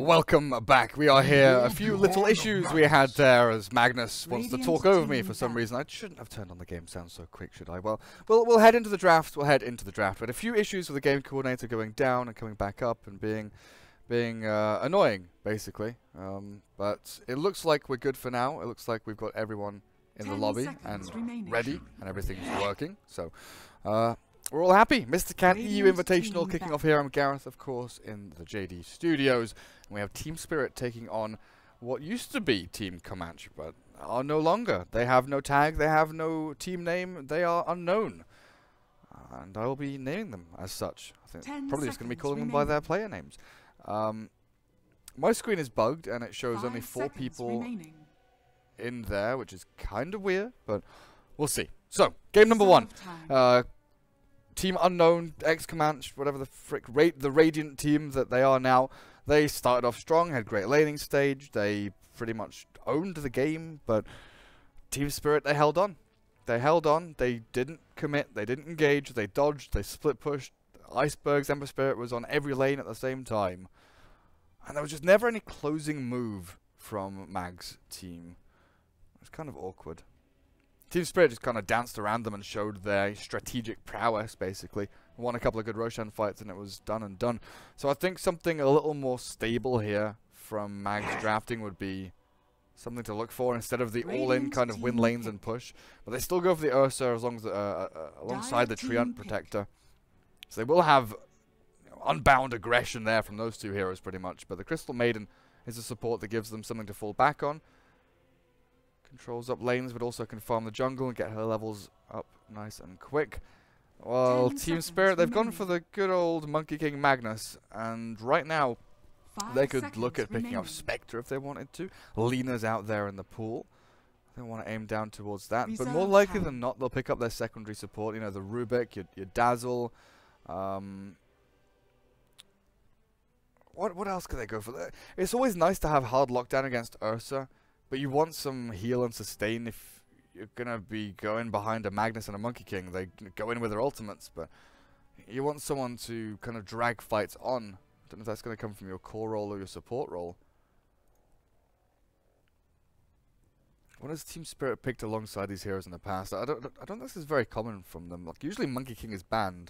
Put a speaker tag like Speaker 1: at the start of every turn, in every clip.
Speaker 1: Welcome back. We are here. A few little issues we had there as Magnus wants to talk over me for some reason. I shouldn't have turned on the game sound so quick, should I? Well, we'll head into the draft. We had a few issues with the game coordinator going down and coming back up and being annoying, basically. But it looks like we're good for now. It looks like we've got everyone in the lobby and ready, and everything's working. So, we're all happy. Mr. Cat EU Invitational kicking off here. I'm Gareth, of course, in the JD Studios. And we have Team Spirit taking on what used to be Team Comanche, but are no longer. They have no tag. They have no team name. They are unknown. And I will be naming them as such. I think probably just going to be calling them by their player names. My screen is bugged, and it shows only 4 people in there, which is kind of weird, but we'll see. So, game number 1. Team Unknown, ex-Comanche, whatever the frick, the Radiant team that they are now. They started off strong, had great laning stage. They pretty much owned the game, but Team Spirit, they held on. They held on. They didn't commit. They didn't engage. They dodged. They split pushed. Icebergs, Ember Spirit was on every lane at the same time. And there was just never any closing move from Mag's team. It was kind of awkward. Team Spirit just kind of danced around them and showed their strategic prowess, basically. Won a couple of good Roshan fights, and it was done and done. So I think something a little more stable here from Mag's drafting would be something to look for instead of the all-in kind of win lanes and push. But they still go for the Ursa as long as alongside the Treant Protector. So they will have unbound aggression there from those two heroes, pretty much. But the Crystal Maiden is a support that gives them something to fall back on. Controls up lanes, but also can farm the jungle and get her levels up nice and quick. Well, Team Spirit, they've gone for the good old Monkey King Magnus, and right now they could look at picking up Spectre if they wanted to. Lena's out there in the pool. They want to aim down towards that, but more likely than not, they'll pick up their secondary support. You know, the Rubik, your Dazzle. What else could they go for? It's always nice to have hard lockdown against Ursa. But you want some heal and sustain if you're going to be going behind a Magnus and a Monkey King. They go in with their ultimates, but you want someone to kind of drag fights on. I don't know if that's going to come from your core role or your support role. What has Team Spirit picked alongside these heroes in the past? I don't think this is very common from them. Like, usually Monkey King is banned.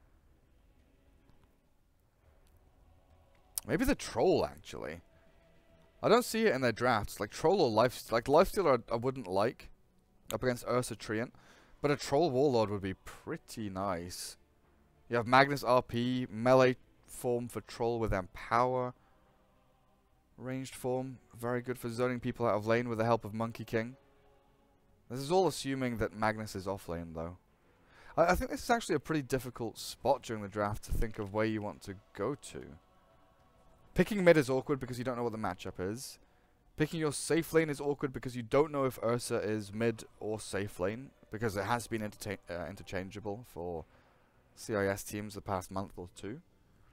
Speaker 1: Maybe the Troll, actually. I don't see it in their drafts. Like Troll or Lifestealer I wouldn't like up against Ursa Treant, but a Troll Warlord would be pretty nice. You have Magnus RP, melee form for Troll with Empower. Ranged form, very good for zoning people out of lane with the help of Monkey King. This is all assuming that Magnus is off lane though. I think this is actually a pretty difficult spot during the draft to think of where you want to go to. Picking mid is awkward because you don't know what the matchup is. Picking your safe lane is awkward because you don't know if Ursa is mid or safe lane, because it has been interchangeable for CIS teams the past month or 2.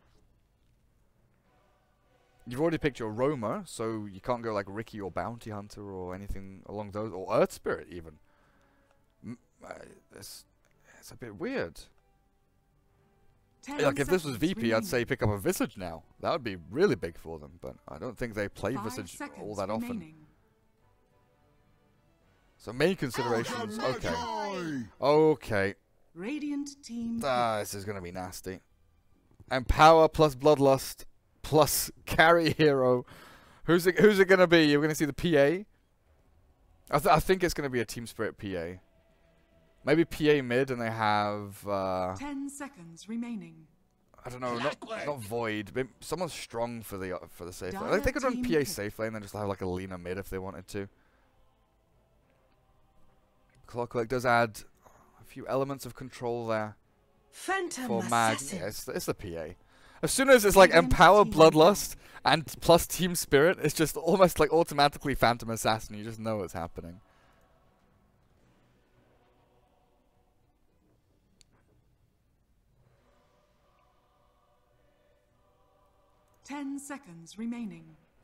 Speaker 1: You've already picked your roamer, so you can't go like Riki or Bounty Hunter or anything along those, or Earth Spirit even. It's a bit weird. Like, if this was VP, I'd say pick up a Visage now. That would be really big for them, but I don't think they play Visage all that often. So main considerations, okay. Okay.
Speaker 2: Radiant team.
Speaker 1: This is going to be nasty. Empower plus Bloodlust plus carry hero. Who's it going to be? You're going to see the PA? I think it's going to be a Team Spirit PA. Maybe PA mid, and they have
Speaker 2: 10 seconds remaining.
Speaker 1: I don't know, not Void. Maybe someone strong for the safe lane. I think they could run PA safe lane and just have like a Lena mid if they wanted to. Clockwork does add a few elements of control there for Mag. Yeah, it's the PA. As soon as it's like Empower Bloodlust and plus Team Spirit, it's just almost like automatically Phantom Assassin. You just know what's happening.
Speaker 2: 10 seconds remaining.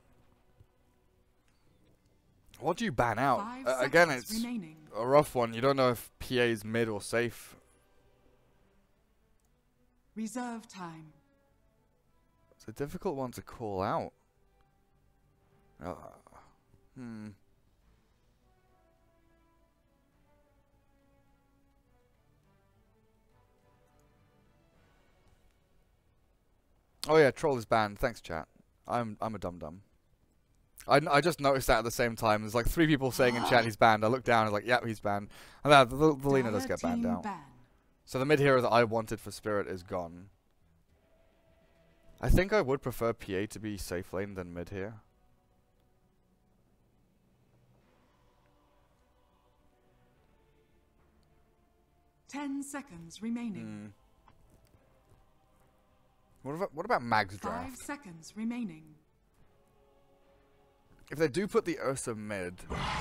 Speaker 1: What do you ban out? Again, it's a rough one. You don't know if PA is mid or safe.
Speaker 2: Reserve time.
Speaker 1: It's a difficult one to call out. Oh yeah, troll is banned. Thanks, chat. I'm a dum-dum. I just noticed that at the same time. There's like 3 people saying in chat he's banned. I look down and like, yep, he's banned. And the Lina does get banned out. So the mid hero that I wanted for Spirit is gone. I think I would prefer PA to be safe lane than mid here.
Speaker 2: Ten seconds remaining.
Speaker 1: What about Mag's draft?
Speaker 2: 5 seconds remaining.
Speaker 1: If they do put the Ursa mid,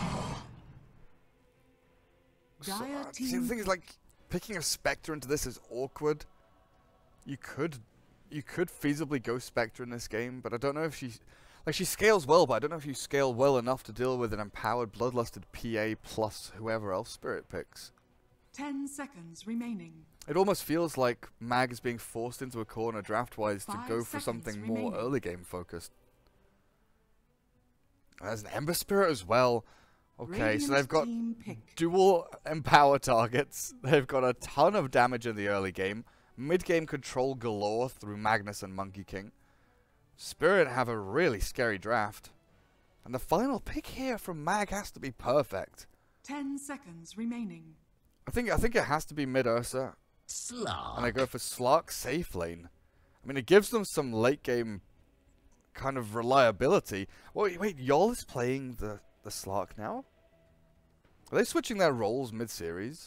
Speaker 1: see, the thing is, like, picking a Spectre into this is awkward. You could feasibly go Spectre in this game, but I don't know if she scales well, but I don't know if you scale well enough to deal with an empowered, bloodlusted PA plus whoever else Spirit picks.
Speaker 2: 10 seconds remaining.
Speaker 1: It almost feels like Mag is being forced into a corner draft-wise to go for something more early game focused. There's an Ember Spirit as well. Okay, so they've got dual empower targets. They've got a ton of damage in the early game. Mid-game control galore through Magnus and Monkey King. Spirit have a really scary draft. And the final pick here from Mag has to be perfect.
Speaker 2: 10 seconds remaining.
Speaker 1: I think it has to be mid Ursa.
Speaker 3: Slark.
Speaker 1: And I go for Slark safe lane. I mean, it gives them some late game kind of reliability. Wait, Yol is playing the Slark now? Are they switching their roles mid-series?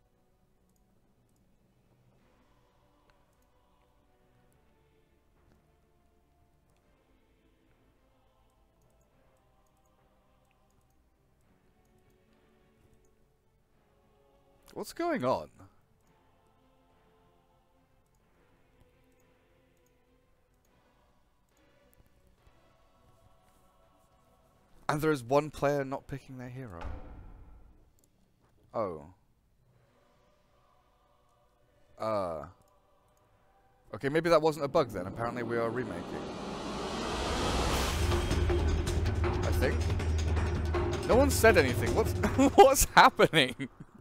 Speaker 1: What's going on? And there is one player not picking their hero. Oh. Okay, maybe that wasn't a bug then. Apparently we are remaking. I think. No one said anything. What's happening?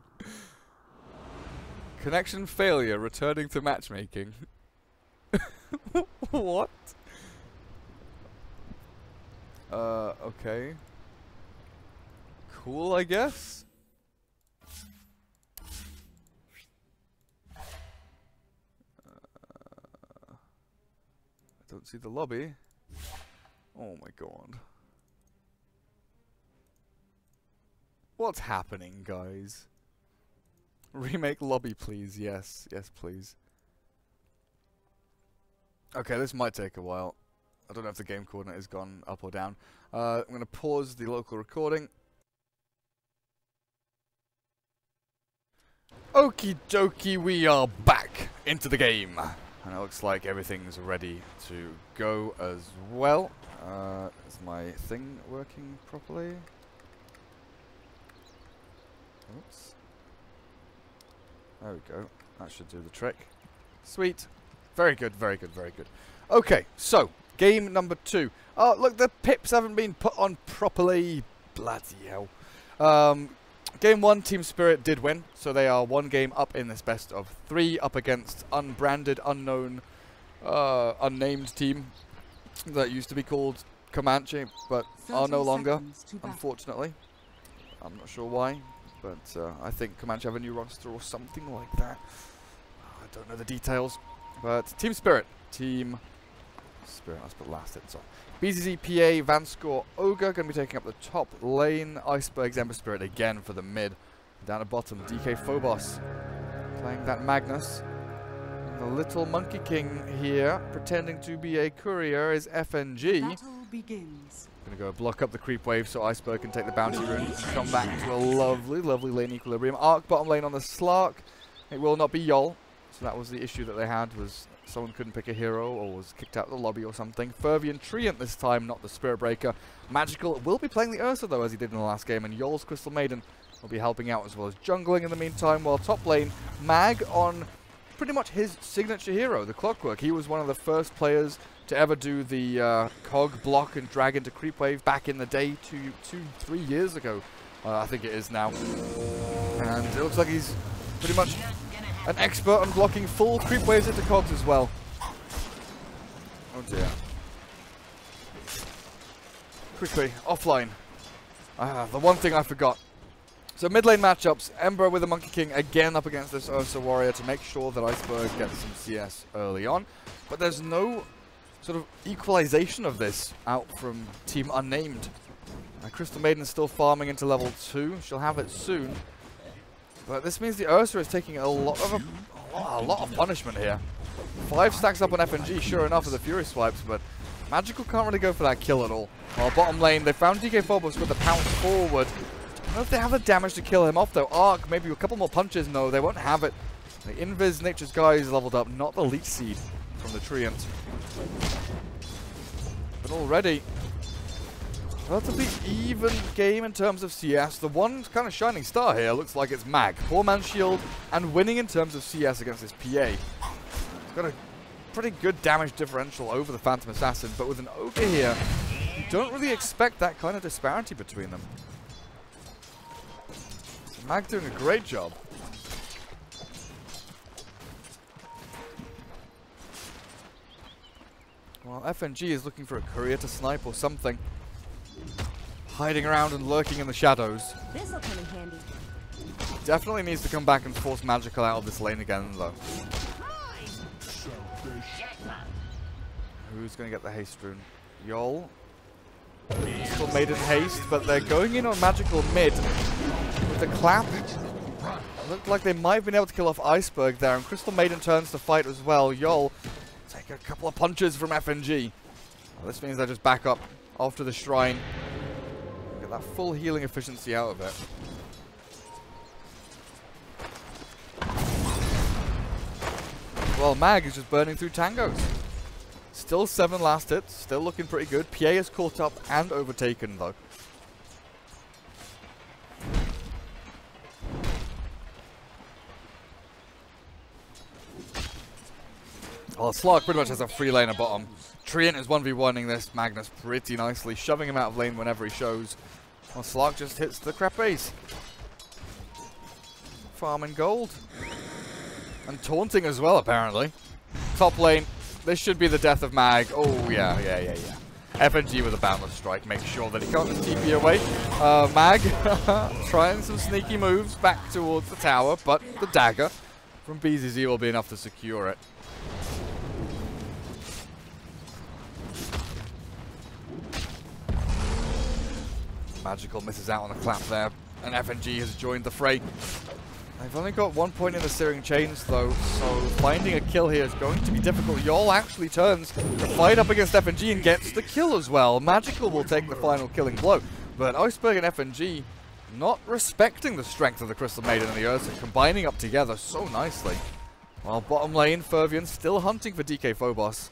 Speaker 1: Connection failure, returning to matchmaking. What? Okay. Cool, I guess? I don't see the lobby. Oh my god. What's happening, guys? Remake lobby, please. Yes. Yes, please. Okay, this might take a while. I don't know if the game coordinate has gone up or down. I'm going to pause the local recording. Okie dokie, we are back into the game. And it looks like everything's ready to go as well. Is my thing working properly? Oops. There we go. That should do the trick. Sweet. Very good, very good, very good. Okay, so, game number 2. Oh, look, the pips haven't been put on properly. Bloody hell. Game 1, Team Spirit did win, so they are 1 game up in this best of 3, up against unbranded, unknown, unnamed team that used to be called Comanche, but are no longer, unfortunately. I'm not sure why, but I think Comanche have a new roster or something like that. I don't know the details, but Team Spirit, let's put last hits on. BZZ, PA, Vanscore, Ogre going to be taking up the top lane. Icebergs, Ember Spirit again for the mid. Down at bottom, DK Phobos playing that Magnus. And the little Monkey King here, pretending to be a courier, is FNG.
Speaker 2: Battle begins.
Speaker 1: Going to go block up the creep wave so Iceberg can take the bounty rune and come back to a lovely, lovely lane equilibrium. Arc bottom lane on the Slark. It will not be Yol. So that was the issue that they had, was someone couldn't pick a hero or was kicked out of the lobby or something. Fervian Treant this time, not the Spirit Breaker. Magical will be playing the Ursa though, as he did in the last game, and Yol's Crystal Maiden will be helping out as well as jungling in the meantime, while top lane, Mag on pretty much his signature hero, the Clockwork. He was one of the first players to ever do the cog block and drag into creep wave back in the day, 3 years ago, I think it is now. And it looks like he's pretty much an expert on blocking full creep waves into cogs as well. Oh dear. Quickly, offline. The one thing I forgot. So mid lane matchups, Ember with the Monkey King again up against this Ursa Warrior to make sure that Iceberg gets some CS early on. But there's no sort of equalization of this out from Team Unnamed. Crystal Maiden is still farming into level 2. She'll have it soon. But this means the Ursa is taking a lot of punishment here. 5 stacks up on FNG, sure enough, with the Fury swipes, but Magical can't really go for that kill at all. While bottom lane, they found DK Phobos with the pounce forward. I don't know if they have the damage to kill him off though. Arc, maybe a couple more punches. No, they won't have it. The Invis Nature's Guy is leveled up, not the Leech Seed from the Treant. But already, relatively even game in terms of CS. The one kind of shining star here looks like it's Mag. Poor man's shield and winning in terms of CS against this PA. He's got a pretty good damage differential over the Phantom Assassin, but with an Ogre here, you don't really expect that kind of disparity between them. So Mag doing a great job. While FNG is looking for a courier to snipe or something. Hiding around and lurking in the shadows.
Speaker 3: This'll come in handy.
Speaker 1: Definitely needs to come back and force Magical out of this lane again, though. Who's going to get the haste rune? Yol. Still made in haste, but they're going in on Magical mid with the clap. Looked like they might have been able to kill off Iceberg there, and Crystal Maiden turns to fight as well. Yol take a couple of punches from FNG. Well, this means they just back up after the shrine. Get that full healing efficiency out of it. Well, Mag is just burning through tangos. Still 7 last hits, still looking pretty good. PA is caught up and overtaken though. Well, Slark pretty much has a free lane at bottom. Treant is 1v1ing this Magnus pretty nicely, shoving him out of lane whenever he shows. Well, Slark just hits the crap base. Farming gold. And taunting as well, apparently. Top lane. This should be the death of Mag. Oh, yeah. FNG with a Boundless Strike. Make sure that he can't just TP away. Mag trying some sneaky moves back towards the tower, but the dagger from BZZ will be enough to secure it. Magical misses out on a clap there, and FNG has joined the fray. They've only got 1 point in the Searing Chains though, so finding a kill here is going to be difficult. Yol actually turns to fight up against FNG and gets the kill as well. Magical will take the final killing blow, but Iceberg and FNG not respecting the strength of the Crystal Maiden and the Ursa, combining up together so nicely. While bottom lane, Fervian still hunting for DK Phobos.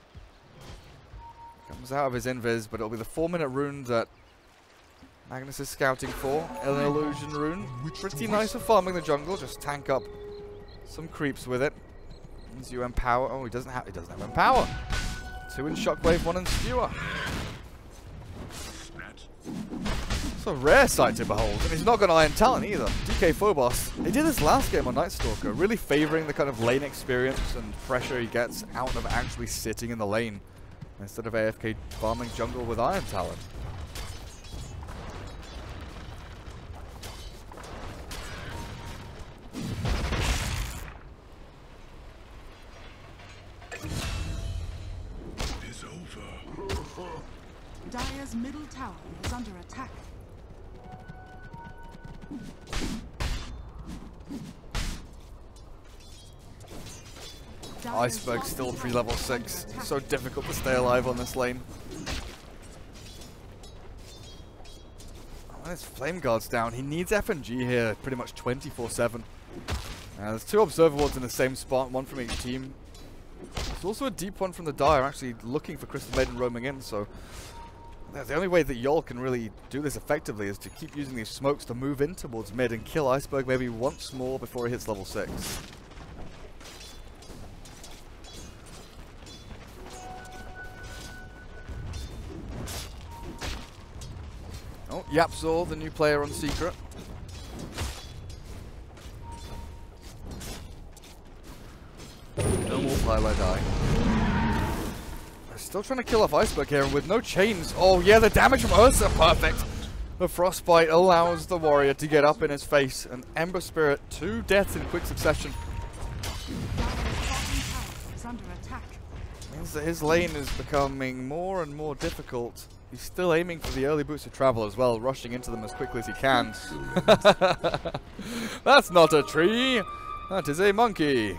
Speaker 1: Comes out of his invis, but it'll be the 4-minute rune that Magnus is scouting for. An illusion rune. Pretty nice for farming the jungle. Just tank up some creeps with it. Means you empower. Oh, he doesn't have empower. 2 in Shockwave, 1 in Skewer. It's a rare sight to behold. And he's not got Iron Talon either. DK Phobos. He did this last game on Night Stalker, really favoring the kind of lane experience and pressure he gets out of actually sitting in the lane instead of AFK farming jungle with Iron Talon.
Speaker 2: Dire's middle tower is under attack.
Speaker 1: Iceberg still pre-level 6. So difficult to stay alive on this lane. Oh, his Flame Guard's down. He needs FNG here pretty much 24/7. There's 2 Observer Wards in the same spot, 1 from each team. There's also a deep one from the Dire actually looking for Crystal Maiden roaming in, so the only way that Yol can really do this effectively is to keep using these smokes to move in towards mid and kill Iceberg maybe once more before he hits level 6. Oh, Yapzor, the new player on Secret. No more Pylai die. They're still trying to kill off Iceberg here, and with no chains. Oh yeah, the damage from Ursa, perfect. The Frostbite allows the warrior to get up in his face, and Ember Spirit, 2 deaths in quick succession.
Speaker 2: Is under attack.
Speaker 1: Means that his lane is becoming more and more difficult. He's still aiming for the early boots of travel as well, rushing into them as quickly as he can. That's not a tree! That is a monkey!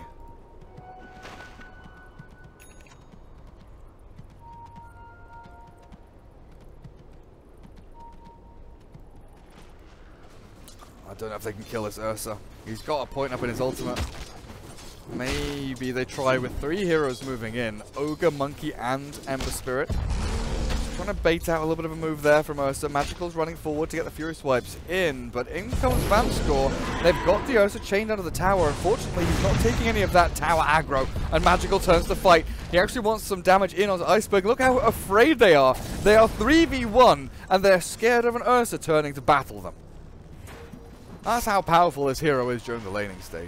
Speaker 1: I don't know if they can kill this Ursa. He's got a point up in his ultimate. Maybe they try with 3 heroes moving in. Ogre, Monkey, and Ember Spirit. Trying to bait out a little bit of a move there from Ursa. Magical's running forward to get the Fury Swipes in, but in comes Vanscore. They've got the Ursa chained out of the tower. Unfortunately, he's not taking any of that tower aggro, and Magical turns the fight. He actually wants some damage in onto Iceberg. Look how afraid they are. They are 3v1, and they're scared of an Ursa turning to battle them. That's how powerful this hero is during the laning stage.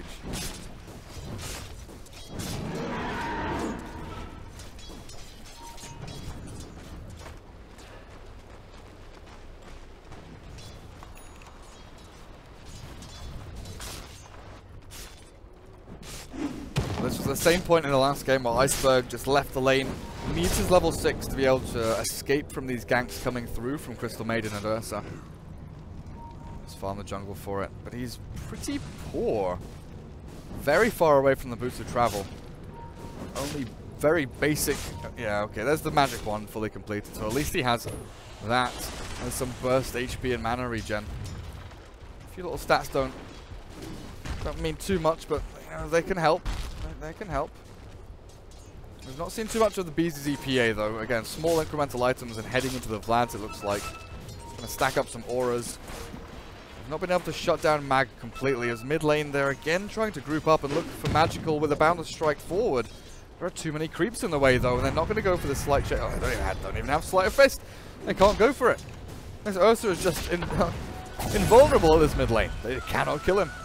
Speaker 1: This was the same point in the last game where Iceberg just left the lane, needs his level 6 to be able to escape from these ganks coming through from Crystal Maiden and Ursa. Just farm the jungle for it, but he's pretty poor. Very far away from the boots of travel. Only very basic. Yeah, okay, there's the magic one fully completed, so at least he has that. There's some burst HP and mana regen. A few little stats don't mean too much, but you know, they can help. They can help. We've not seen too much of the Bees' EPA though. Again, small incremental items and heading into the Vlads, it looks like. Gonna stack up some auras. We've not been able to shut down Mag completely, as mid lane they're again trying to group up and look for Magical with a boundless strike forward. There are too many creeps in the way though, and they're not going to go for the slight check. Oh, they don't even have Sleight of Fist. They can't go for it. This Ursa is just invulnerable at this mid lane. They cannot kill him.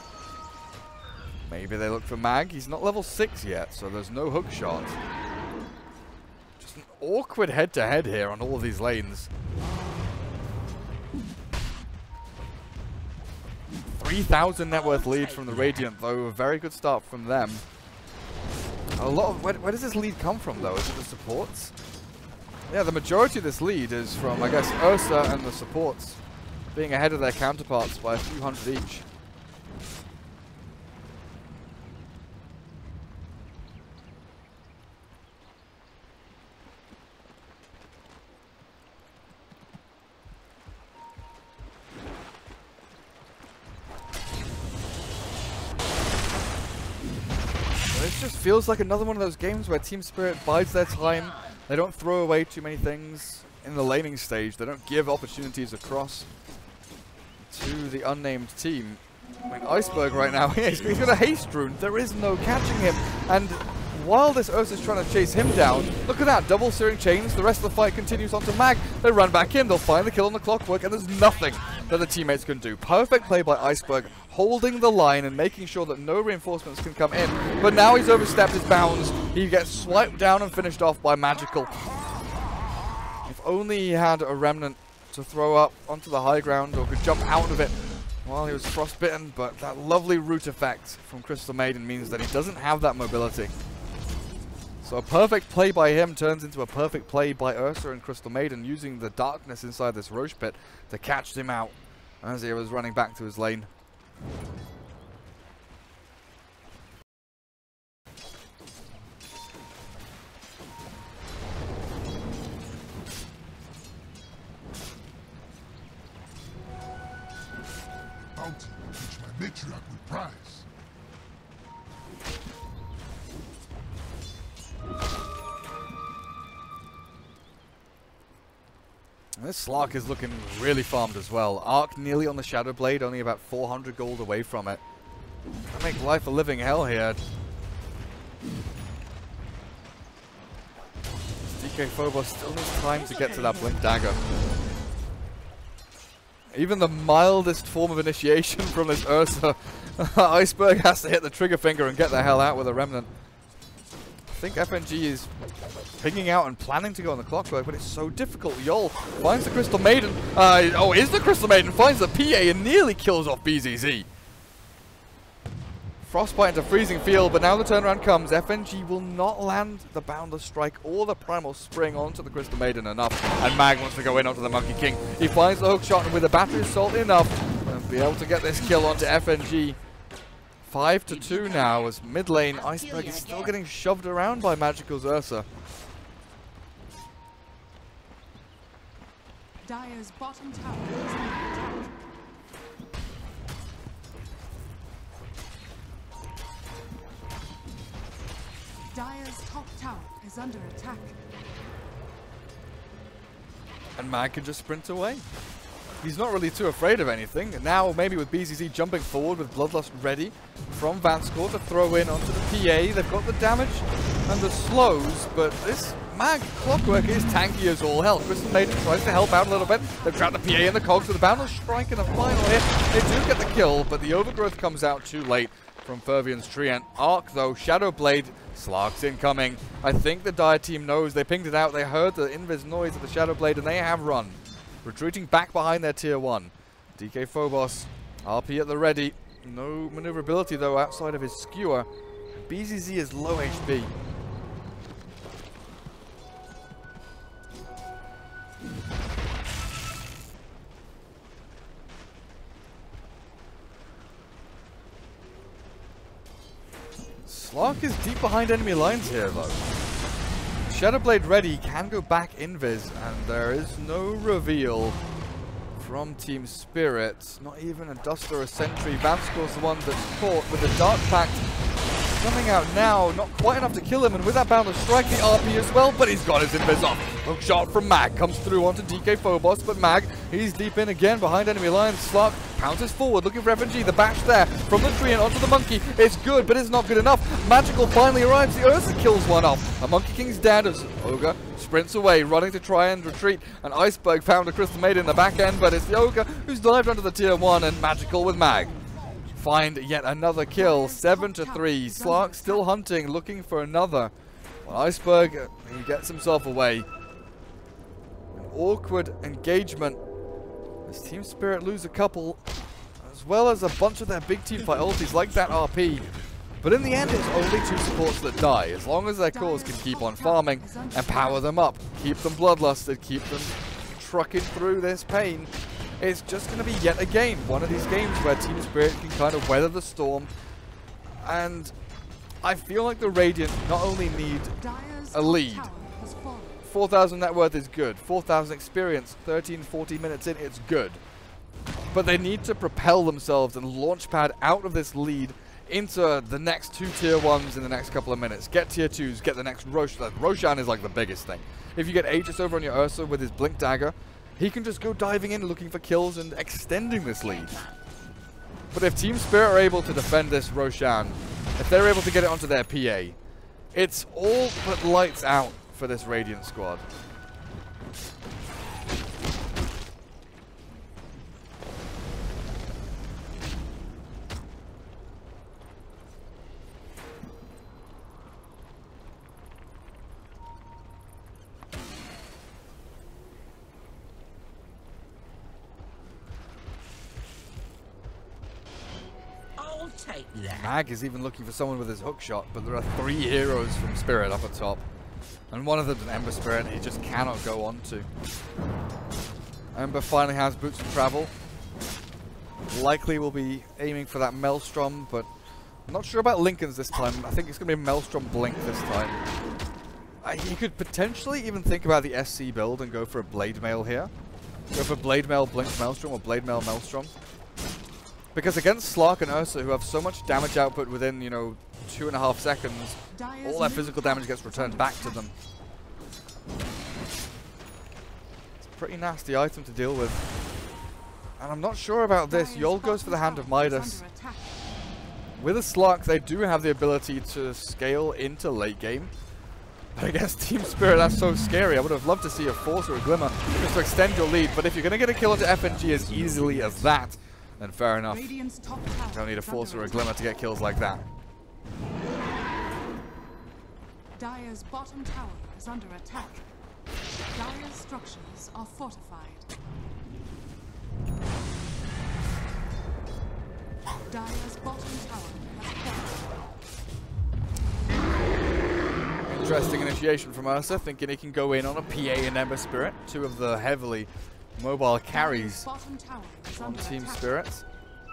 Speaker 1: Maybe they look for Mag. He's not level 6 yet, so there's no hook shot. Just an awkward head-to-head here on all of these lanes. 3,000 net worth lead from the Radiant, though. A very good start from them. A lot of... Where does this lead come from, though? Is it the supports? Yeah, the majority of this lead is from, I guess, Ursa and the supports being ahead of their counterparts by a few hundred each. This just feels like another one of those games where Team Spirit bides their time. They don't throw away too many things in the laning stage. They don't give opportunities across to the unnamed team. I mean, Iceberg right now, he's got a haste rune. There is no catching him. And while this Ursa is trying to chase him down, look at that, double searing chains. The rest of the fight continues on to Mag. They run back in, they'll find the kill on the clockwork, and there's nothing that the teammates can do. Perfect play by Iceberg, holding the line and making sure that no reinforcements can come in. But now he's overstepped his bounds. He gets swiped down and finished off by Magical. If only he had a remnant to throw up onto the high ground or could jump out of it while he was frostbitten, but that lovely root effect from Crystal Maiden means that he doesn't have that mobility. So a perfect play by him turns into a perfect play by Ursa and Crystal Maiden, using the darkness inside this Roche pit to catch him out as he was running back to his lane.
Speaker 3: Bounty, which my matriarch will prize.
Speaker 1: This Slark is looking really farmed as well. Arc nearly on the Shadow Blade, only about 400 gold away from it. That make life a living hell here. DK Phobos still needs time to get to that Blink Dagger. Even the mildest form of initiation from this Ursa, Iceberg has to hit the trigger finger and get the hell out with a Remnant. I think FNG is pinging out and planning to go on the Clockwork, but it's so difficult. Yol finds the Crystal Maiden. Is the Crystal Maiden, finds the PA and nearly kills off BZZ. Frostbite into Freezing Field, but now the turnaround comes. FNG will not land the Boundless Strike or the Primal Spring onto the Crystal Maiden enough. And Mag wants to go in onto the Monkey King. He finds the hook shot, and with the Battery Assault enough, and be able to get this kill onto FNG. 5-2 now, as mid lane, Iceberg is still getting shoved around by Magical's Ursa.
Speaker 2: Dire's bottom tower is under attack. Dire's top tower is under attack.
Speaker 1: And Mag can just sprint away. He's not really too afraid of anything. Now, maybe with BZZ jumping forward with Bloodlust ready from Vanscourt to throw in onto the PA. They've got the damage and the slows, but this Mag Clockwork is tanky as all hell. Crystal Maiden tries to help out a little bit. They've trapped the PA in the cogs with the Boundless Strike in the final hit. They do get the kill, but the Overgrowth comes out too late from Fervian's Treant. Arc, though, Shadow Blade, Slark's incoming. I think the Dire team knows. They pinged it out. They heard the invis noise of the Shadow Blade, and they have run. Retreating back behind their tier 1. DK Phobos, RP at the ready. No maneuverability, though, outside of his skewer. BZZ is low HP. Slark is deep behind enemy lines here, though. Shadowblade ready, can go back invis, and there is no reveal from Team Spirit. Not even a Dust or a Sentry. Vanscourt's the one that's caught with the Dark Pact coming out now. Not quite enough to kill him, and with that Boundless Strike, the RP as well, but he's got his invis off. Hook shot from Mag comes through onto DK Phobos, but Mag, he's deep in again behind enemy lines. Slark pounces forward, looking for FNG. The bash there from the tree and onto the Monkey. It's good, but it's not good enough. Magical finally arrives. The Ursa kills one off. The Monkey King's dead as Ogre sprints away, running to try and retreat. And Iceberg found a Crystal Maiden in the back end, but it's the Ogre who's dived under the tier 1, and Magical with Mag find yet another kill. 7-3. Slark still hunting, looking for another. Well, Iceberg, he gets himself away. An awkward engagement as Team Spirit lose a couple, as well as a bunch of their big team fight ultis like that RP. But in the end, it's only 2 supports that die. As long as their cores can keep on farming and power them up, keep them bloodlusted, keep them trucking through this pain, it's just going to be yet again one of these games where Team Spirit can kind of weather the storm. And I feel like the Radiant not only need a lead. 4,000 net worth is good. 4,000 experience, 13-14 minutes in, it's good. But they need to propel themselves and launchpad out of this lead into the next 2 tier 1s in the next couple of minutes. Get tier 2s, get the next Roshan. Roshan is like the biggest thing. If you get Aegis over on your Ursa with his Blink Dagger, he can just go diving in, looking for kills and extending this lead. But if Team Spirit are able to defend this Roshan, if they're able to get it onto their PA, it's all but lights out for this Radiant squad. Mag is even looking for someone with his hook shot, but there are 3 heroes from Spirit up at top. And one of them's an Ember Spirit he just cannot go on to. Ember finally has boots of travel. Likely will be aiming for that Maelstrom, but I'm not sure about Linken's this time. I think it's going to be Maelstrom Blink this time. He could potentially even think about the SC build and go for a Blade Mail here. Go for Blade Mail Blink Maelstrom or Blade Mail Maelstrom. Because against Slark and Ursa, who have so much damage output within, 2.5 seconds, all their physical damage gets returned back to them. It's a pretty nasty item to deal with. And I'm not sure about this. Yol goes for the Hand of Midas. With a Slark, they do have the ability to scale into late game. But against Team Spirit, that's so scary. I would have loved to see a Force or a Glimmer just to extend your lead. But if you're going to get a kill into FNG as easily as that, then fair enough. You don't need a Force or a Glimmer to get kills like that.
Speaker 2: Dire's bottom tower is under attack. Dire's structures are fortified. Dire's bottom tower has fallen.
Speaker 1: Interesting initiation from Ursa, thinking he can go in on a PA and Ember Spirit, two of the heavily mobile carries on Team Spirits.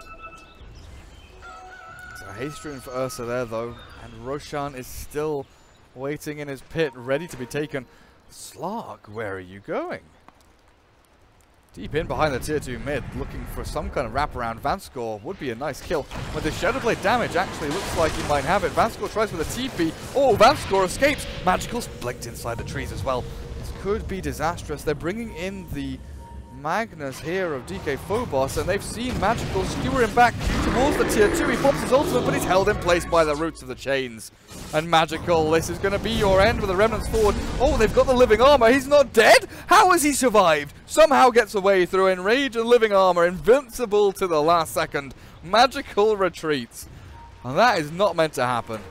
Speaker 1: So a haste rune for Ursa there though, and Roshan is still waiting in his pit, ready to be taken. Slark, where are you going? Deep in behind the tier 2 mid, looking for some kind of wraparound. Vanscore would be a nice kill. With the Shadowblade damage, actually looks like he might have it. Vanscore tries with a TP. Oh, Vanscore escapes. Magical's blinked inside the trees as well. This could be disastrous. They're bringing in the Magnus here of DK Phobos, and they've seen Magical skewer him back towards the tier 2. He pops his ultimate, but he's held in place by the roots of the chains. And Magical, this is going to be your end with the Remnants forward. Oh, they've got the living armor. He's not dead? How has he survived? Somehow gets away through Enrage and living armor, invincible to the last second. Magical retreats. And that is not meant to happen.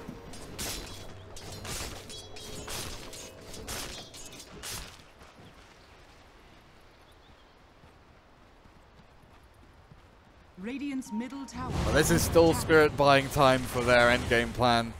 Speaker 2: Radiant's middle tower.
Speaker 1: Well, this is still Spirit buying time for their endgame plan.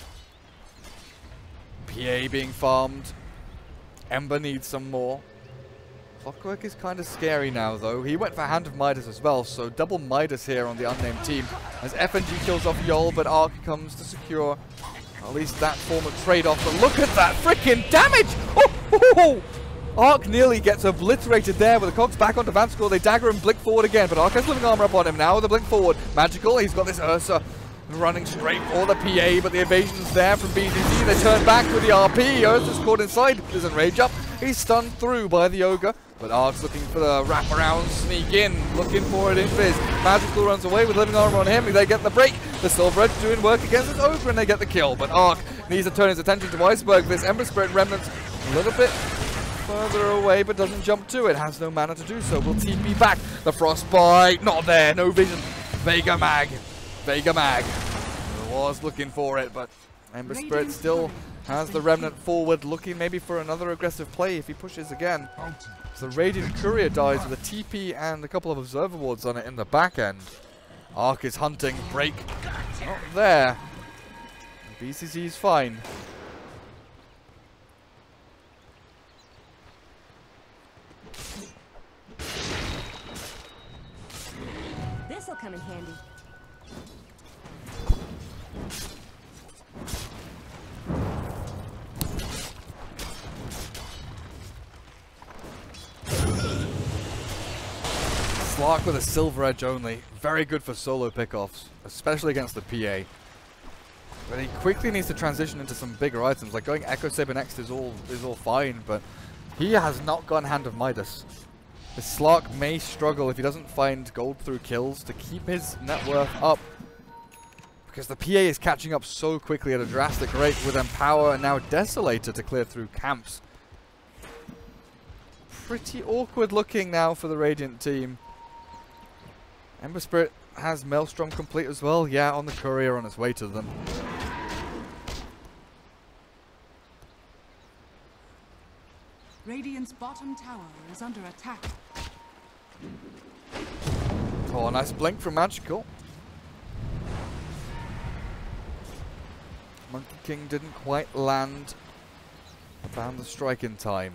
Speaker 1: PA being farmed. Ember needs some more. Clockwork is kind of scary now, though. He went for Hand of Midas as well, so double Midas here on the unnamed team. As FNG kills off Yol, but Arc comes to secure at least that form of trade-off. But look at that freaking damage! Oh! Arc nearly gets obliterated there with the cogs back onto Vanscore. They dagger and blink forward again, but Arc has living armor up on him now with the blink forward. Magical, he's got this Ursa running straight for the PA, but the evasion's there from BZZ. They turn back with the RP. Ursa's caught inside, doesn't rage up. He's stunned through by the Ogre, but Arc's looking for the wraparound sneak in, looking for it in Fizz. Magical runs away with living armor on him. They get the break. The Silver Edge doing work against this Ogre, and they get the kill. But Arc needs to turn his attention to Iceberg. This Ember Spirit Remnants a little bit further away, but doesn't jump to it. Has no mana to do so. Will TP back. The Frostbite, not there. No vision. Vega Mag. Was looking for it, but Ember Spirit still has the Remnant forward, looking maybe for another aggressive play if he pushes again. So the Radiant Courier dies with a TP and a couple of Observer Wards on it in the back end. Arc is hunting. Break. Not there. BCC is fine.
Speaker 4: This'll come in handy.
Speaker 1: Slark with a Silver Edge only. Very good for solo pickoffs, especially against the PA. But he quickly needs to transition into some bigger items. Like going Echo Saber next is all fine, but he has not gone Hand of Midas. The Slark may struggle if he doesn't find gold through kills to keep his net worth up, because the PA is catching up so quickly at a drastic rate with Empower and now Desolator to clear through camps. Pretty awkward looking now for the Radiant team. Ember Spirit has Maelstrom complete as well. Yeah, on the courier on his way to them.
Speaker 2: Radiant's bottom tower is under attack.
Speaker 1: Oh, nice blink from Magical. Monkey King didn't quite land. Found the strike in time.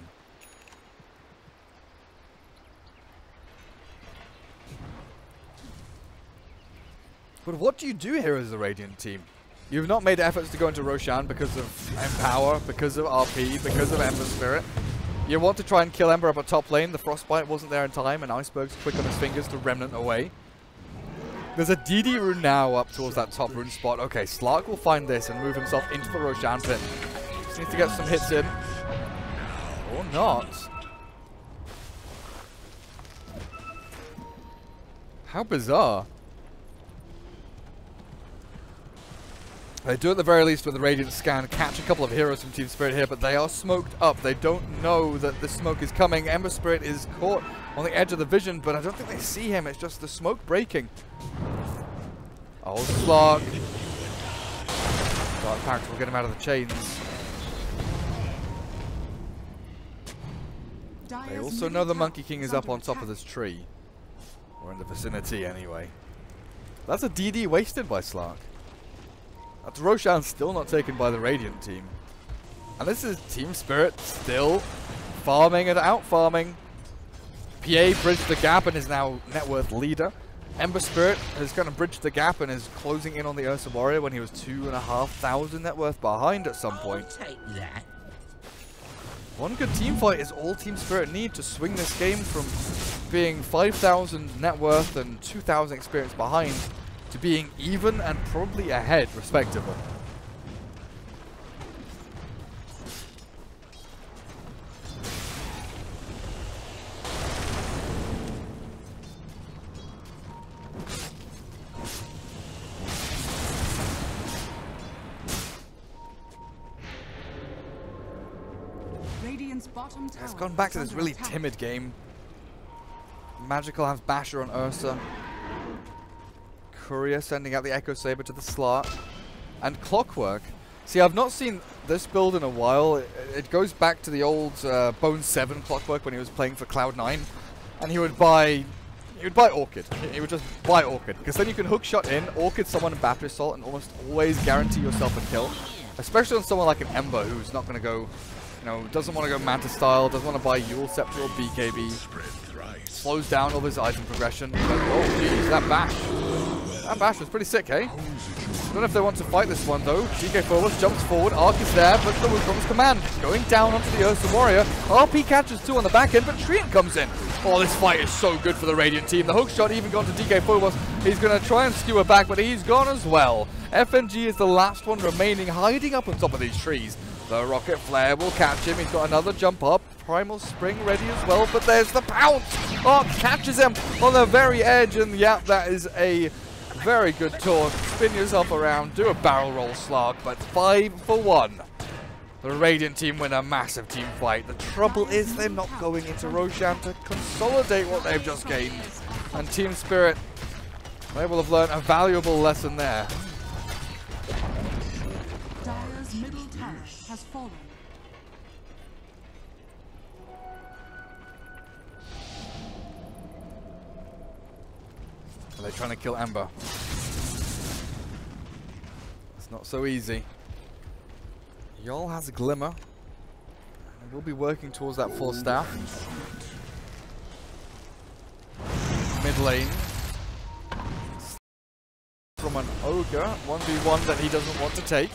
Speaker 1: But what do you do here as the Radiant team? You've not made efforts to go into Roshan because of Empower, because of RP, because of Ember Spirit. You want to try and kill Ember up at top lane. The Frostbite wasn't there in time, and Iceberg's quick on his fingers to Remnant away. There's a DD rune now up towards that top rune spot. Okay, Slark will find this and move himself into the Roshan pit. Just needs to get some hits in. Or not. How bizarre. They do at the very least with the Radiant scan, catch a couple of heroes from Team Spirit here, but they are smoked up. They don't know that the smoke is coming. Ember Spirit is caught on the edge of the vision, but I don't think they see him. It's just the smoke breaking. Oh, Slark. Dark Pact will get him out of the chains. They also know the Monkey King is up on top of this tree. Or in the vicinity anyway. That's a DD wasted by Slark. That's Roshan still not taken by the Radiant team. And this is Team Spirit still farming and out-farming. PA bridged the gap and is now net worth leader. Ember Spirit has kind of bridged the gap and is closing in on the Ursa Warrior when he was 2,500 net worth behind at some point.
Speaker 5: Take that.
Speaker 1: One good team fight is all Team Spirit need to swing this game from being 5,000 net worth and 2,000 experience behind to being even and probably ahead, respectively.
Speaker 2: Radiant's bottom tower
Speaker 1: It's gone back to
Speaker 2: is
Speaker 1: this
Speaker 2: under
Speaker 1: really
Speaker 2: attack.
Speaker 1: timid game. Magical has Basher on Ursa. Courier sending out the Echo Saber to the Slark. And Clockwork. See, I've not seen this build in a while. It goes back to the old Bone 7 Clockwork when he was playing for Cloud9. And he would buy Orchid. He would just buy Orchid. Because then you can hook shot in, Orchid someone in Battery Assault, and almost always guarantee yourself a kill. Especially on someone like an Ember who's not going to go, you know, doesn't want to go Manta style, doesn't want to buy Eul Scepter or BKB. Slows down all his item progression. But, oh jeez, that bash. That bash was pretty sick, hey? Don't know if they want to fight this one though. DK Phobos jumps forward, Arc is there, but the Wukong's command going down onto the Ursa Warrior. RP catches 2 on the back end, but Treant comes in. Oh, this fight is so good for the Radiant team. The hook shot even gone to DK Phobos. He's going to try and skewer back, but he's gone as well. FNG is the last one remaining, hiding up on top of these trees. The Rocket Flare will catch him. He's got another jump up. Primal Spring ready as well, but there's the pounce. Arc catches him on the very edge, and yeah, that is a very good taunt. Spin yourself around, do a barrel roll Slark, but 5 for 1. The Radiant team win a massive team fight. The trouble is they're not going into Roshan to consolidate what they've just gained. And Team Spirit, they will have learned a valuable lesson there.
Speaker 2: Dire's middle tower has fallen.
Speaker 1: Are they trying to kill Ember? It's not so easy. Yol has a Glimmer. And we'll be working towards that 4 staff. Mid lane. From an Ogre. 1v1 that he doesn't want to take.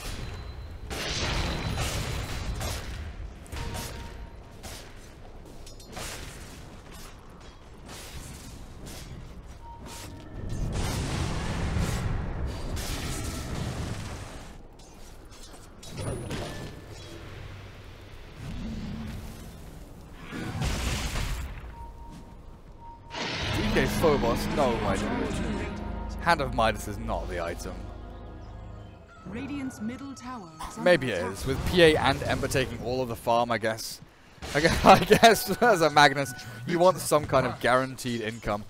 Speaker 1: DK Phobos, no my lord. Hand of Midas is not the item.
Speaker 2: Radiant's middle tower is under
Speaker 1: Maybe it
Speaker 2: attack.
Speaker 1: is, with PA and Ember taking all of the farm, I guess. I guess as a Magnus, you want some kind of guaranteed income.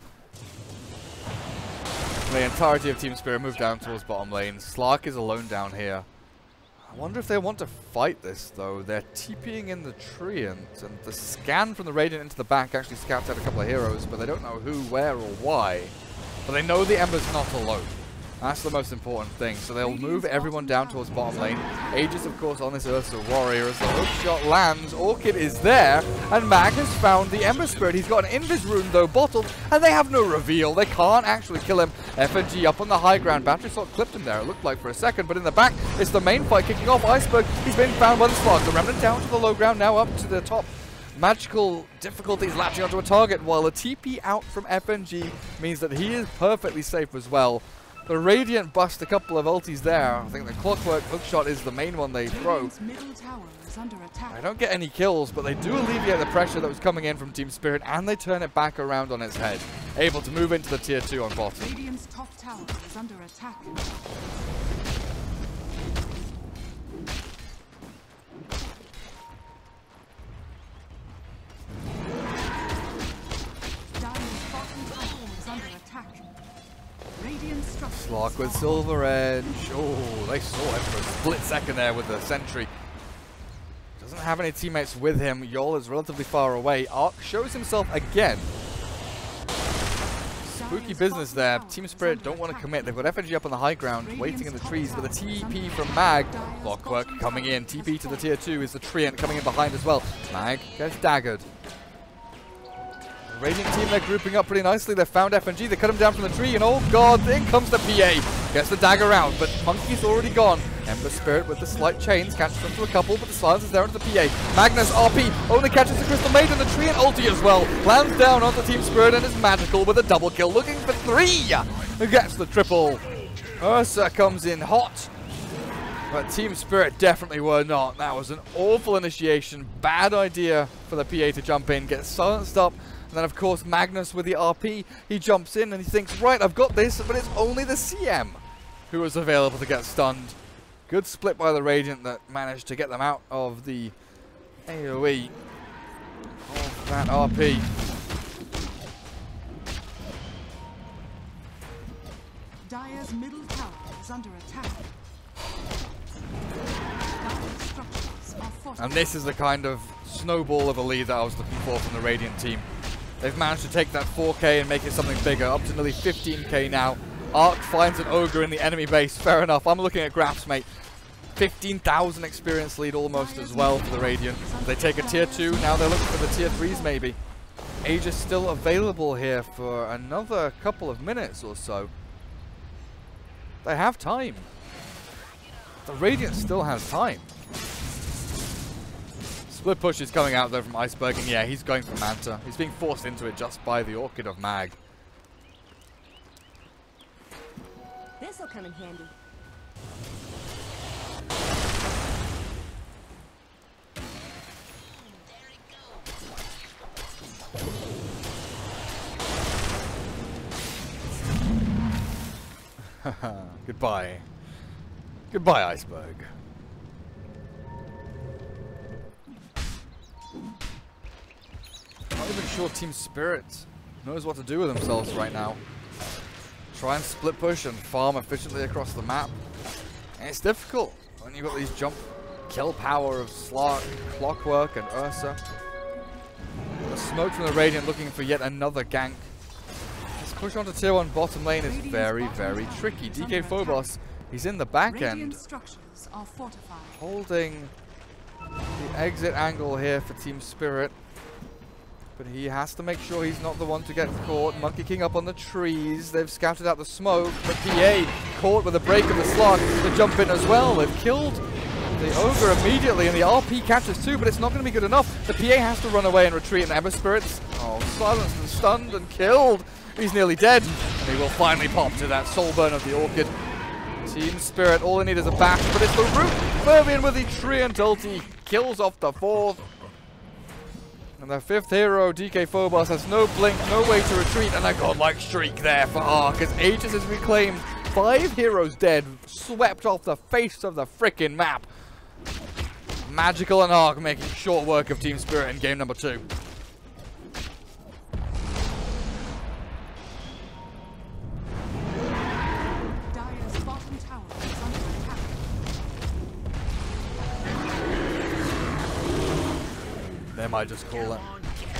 Speaker 1: The entirety of Team Spirit moved down towards bottom lane. Slark is alone down here. I wonder if they want to fight this, though. They're TPing in the Treant, and the scan from the Radiant into the back actually scouts out a couple of heroes, but they don't know who, where, or why. But they know the Ember's not alone. That's the most important thing. So they'll move everyone down towards bottom lane. Aegis, of course, on this Ursa Warrior. As the hook shot lands, Orchid is there, and Mag has found the Ember Spirit. He's got an Invis rune, though, bottled, and they have no reveal. They can't actually kill him. FNG up on the high ground. Battery Assault clipped him there, it looked like, for a second, but in the back, it's the main fight kicking off. Iceberg, he's been found by the Slark. The Remnant down to the low ground, now up to the top. Magical difficulties latching onto a target, while a TP out from FNG means that he is perfectly safe as well. The Radiant bust a couple of ultis there. I think the Clockwork hookshot is the main one they throw.
Speaker 2: Radiant's middle tower is under attack.
Speaker 1: I don't get any kills, but they do alleviate the pressure that was coming in from Team Spirit, and they turn it back around on its head. Able to move into the tier 2 on bottom.
Speaker 2: Radiant's top tower is under attack.
Speaker 1: Slark with Silver Edge. Oh, they saw him for a split second there with the sentry. Doesn't have any teammates with him. Yol is relatively far away. Ark shows himself again. Spooky business there. Team Spirit don't want to commit. They've got FNG up on the high ground, waiting in the trees, but the TP from Mag. Clockwork coming in. TP to the tier 2 is the Treant coming in behind as well. Mag gets daggered. The Radiant team, they're grouping up pretty nicely. They found FNG. They cut him down from the tree, and oh god, in comes the PA. Gets the dagger out, but Monkey's already gone. Ember Spirit with the slight chains catches them to a couple, but the silence is there into the PA. Magnus RP only catches the Crystal Maiden, the Tree and ulti as well. Lands down onto Team Spirit and is magical with a double kill, looking for 3. Who gets the triple? Ursa comes in hot, but Team Spirit definitely were not. That was an awful initiation. Bad idea for the PA to jump in, get silenced up. And then, of course, Magnus with the RP, he jumps in and he thinks, right, I've got this, but it's only the CM who was available to get stunned. Good split by the Radiant that managed to get them out of the AoE of that RP.
Speaker 2: Dire's middle tower is under attack. Dire's structures are fortified.
Speaker 1: And this is the kind of snowball of a lead that I was looking for from the Radiant team. They've managed to take that 4k and make it something bigger, up to nearly 15k now. Ark finds an ogre in the enemy base, fair enough. I'm looking at graphs, mate. 15,000 experience lead almost as well for the Radiant. They take a tier 2, now they're looking for the tier 3s maybe. Aegis still available here for another couple of minutes or so. They have time. The Radiant still has time. Split push is coming out there from Iceberg, and yeah, he's going for Manta. He's being forced into it just by the Orchid of Mag.
Speaker 4: This'll come in handy.
Speaker 1: Goodbye. Goodbye, Iceberg. Not even sure Team Spirit knows what to do with themselves right now. Try and split push and farm efficiently across the map. And it's difficult when you've got these jump kill power of Slark, Clockwork, and Ursa. The smoke from the Radiant looking for yet another gank. This push onto tier 1 bottom lane is very, very tricky. DK Phobos, he's in the back end,
Speaker 2: Structures are fortified.
Speaker 1: holding the exit angle here for Team Spirit. But he has to make sure he's not the one to get caught. Monkey King up on the trees. They've scouted out the smoke. But PA caught with a break of the Slark to jump in as well. They've killed the Ogre immediately, and the RP catches too, but it's not going to be good enough. The PA has to run away and retreat, and Ember Spirits, silenced and stunned and killed. He's nearly dead, and he will finally pop to that soul burn of the Orchid. Team Spirit, all they need is a bash, but it's the Root. Fervian with the Treant ulti kills off the 4th. And the 5th hero, DK Phobos, has no blink, no way to retreat, and a godlike streak there for Ark as Aegis is reclaimed. 5 heroes dead, swept off the face of the frickin' map. Magical and Ark making short work of Team Spirit in game number 2.
Speaker 2: Dire's bottom tower is under attack.
Speaker 1: They might just call it.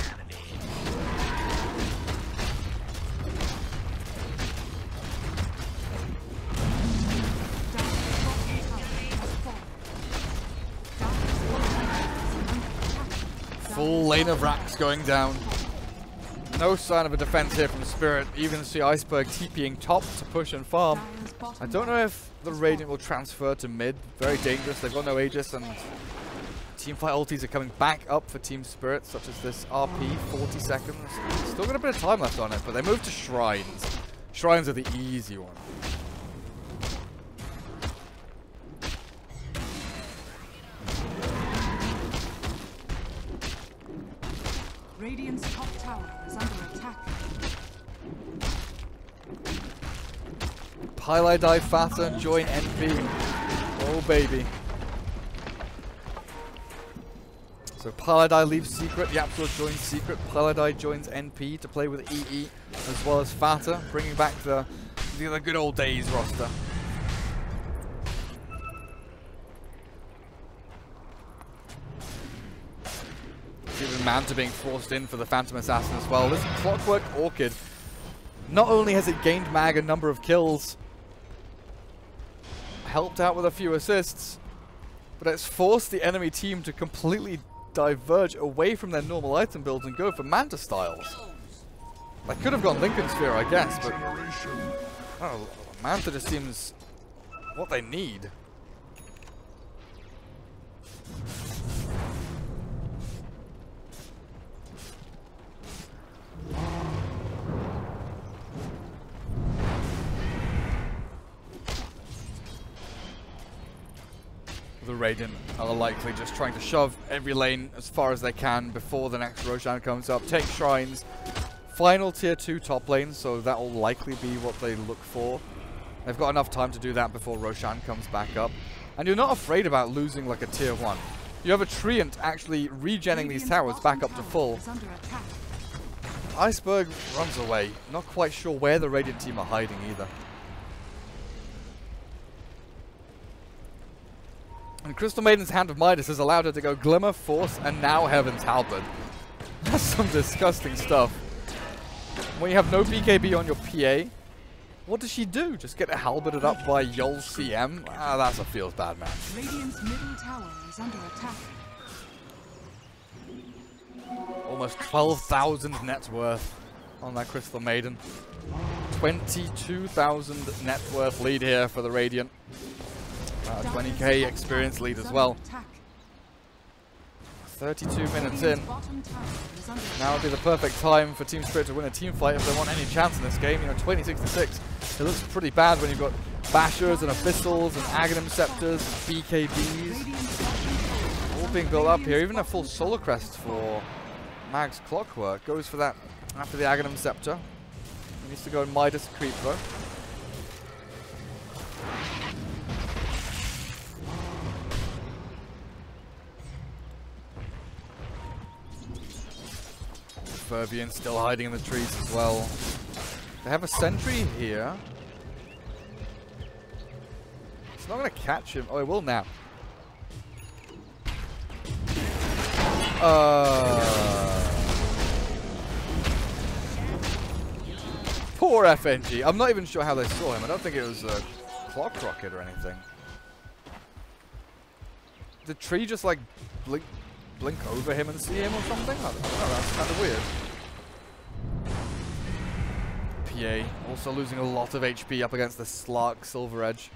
Speaker 1: Full lane of racks going down. No sign of a defense here from Spirit. Even see Iceberg TPing top to push and farm. I don't know if the Radiant will transfer to mid. Very dangerous. They've got no Aegis, and teamfight ultis are coming back up for Team Spirit, such as this RP, 40 seconds. Still got a bit of time left on it, but they move to Shrines. Shrines are the easy one.
Speaker 2: Radiant's top tower is under attack.
Speaker 1: Pylai Fata, join NP. Oh baby. So Pylai leaves Secret, Yapzor joins Secret, Pylai joins NP to play with EE, as well as Fata, bringing back the The good old days roster. Even Manta being forced in for the Phantom Assassin as well. This Clockwork Orchid, not only has it gained Mag a number of kills, helped out with a few assists, but it's forced the enemy team to completely diverge away from their normal item builds and go for Manta styles. They could have gone Lincoln Sphere, I guess, but oh, Manta just seems what they need. The Raiden are likely just trying to shove every lane as far as they can before the next Roshan comes up. Take shrines. Final tier 2 top lane, so that will likely be what they look for. They've got enough time to do that before Roshan comes back up. And you're not afraid about losing like a tier 1. You have a Treant actually regenning these towers back up to full. Iceberg runs away. Not quite sure where the Radiant team are hiding either. And Crystal Maiden's Hand of Midas has allowed her to go Glimmer, Force, and now Heaven's Halberd. That's some disgusting stuff. When you have no BKB on your PA, what does she do? Just get halberded up by Yol CM? Ah, that's a feels bad match.
Speaker 2: Radiant's middle tower is under attack.
Speaker 1: Almost 12,000 net worth on that Crystal Maiden. 22,000 net worth lead here for the Radiant. 20k experience lead as well. 32 minutes in. Now would be the perfect time for Team Spirit to win a team fight if they want any chance in this game. You know, 26-6. It looks pretty bad when you've got Bashers and Abyssals and Aghanim Scepters and BKBs all being built up here. Even a full Solar Crest for Mag's Clockwork goes for that after the Aghanim Scepter. He needs to go in Midas creep though. Fervian still hiding in the trees as well. They have a sentry here. It's not going to catch him. Oh, it will now. Poor FNG. I'm not even sure how they saw him. I don't think it was a clock rocket or anything. Did the tree just like blink over him and see him or something? I don't know, that's kind of weird. PA also losing a lot of HP up against the Slark Silver Edge.